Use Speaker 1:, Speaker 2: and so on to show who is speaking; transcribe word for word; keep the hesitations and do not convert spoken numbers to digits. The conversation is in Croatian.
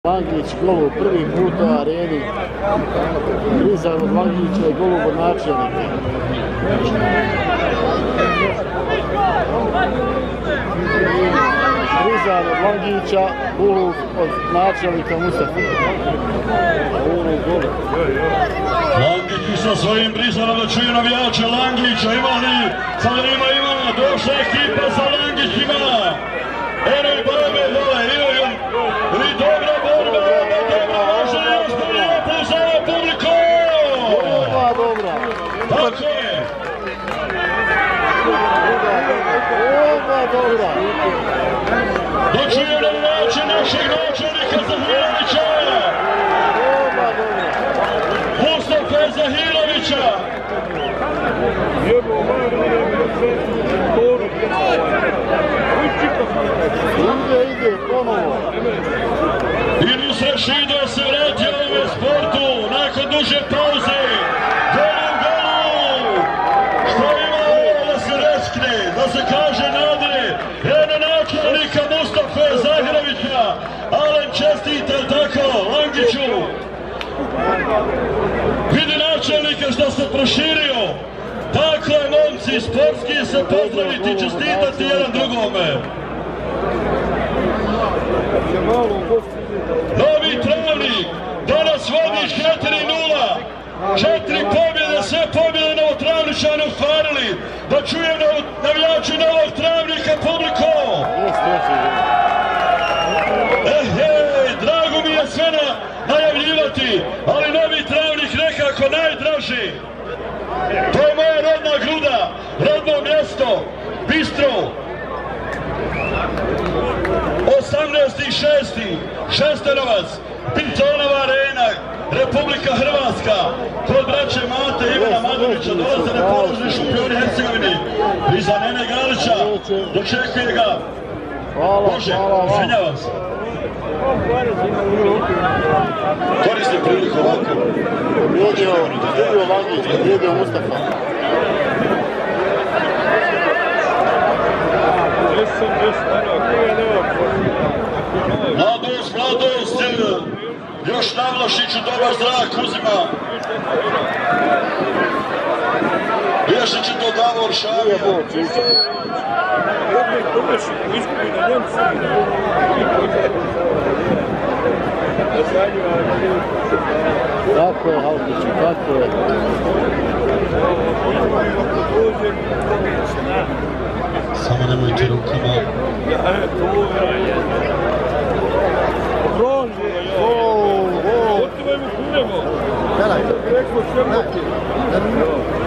Speaker 1: Langić gol prvi put u areni, Rizan od Langića i gol od načelnika. Rizan od Langića, gol od načelnika Mustafa.
Speaker 2: Langić sa svojim Rizanom da čuje navijače Langića, ima li, sad ima, ima, došla ekipa sa Langićima. Eno i borbe dole, imaju i dobra borba, dobra, može li još bolje opuzava publiku?
Speaker 1: Ova dobra.
Speaker 2: Tako je.
Speaker 1: Ova dobra.
Speaker 2: Dočuje navijače našeg načelnika Zahirovića.
Speaker 1: Ova dobra.
Speaker 2: Mustafa Zahirovića.
Speaker 1: Ide, ide, ponovo.
Speaker 2: I Nusret Šido se vratio u ovome sportu nakon duže pauze. Gol u golu. Što ima ovo da se reskne, da se kaže nadre. Eno načelnika Mustafa Zahirovića. Alen čestite tako Langiću. Vidi načelnika što se proširio. Tako je, momci, sportski se pozdraviti i čestitati jedan drugome. Novi Travnik danas vodi četiri nula. Četiri pobjede, sve pobjede Novotravničani ostvarili. Da čujem navijači Novog Travnika publiko. Eh, hej, drago mi je sve najavljivati, ali Novi Travnik nekako najdraži. To je moja rodna gruda, rodno mjesto, Bistro. osamnaesti šesti Šestanovac, Pintonova arena, Republika Hrvatska, kod braće Mate Ivana Madovića dolaze nepoložni šampioni Hercegovini. Iza Nene Galića dočekuje ga. Bože, izvinjavam se. Koristim priliku ovako.
Speaker 1: Pobjedio, pobjedio Langić, pobjedio Mustafa.
Speaker 2: Mladost, mladost, još na Vlašiću dobar zrak uzima. Bježit će to Davor Šavija.
Speaker 1: Tako je, Halkiću, tako je.
Speaker 2: Samo nemojte rukama.
Speaker 1: Gol, gol.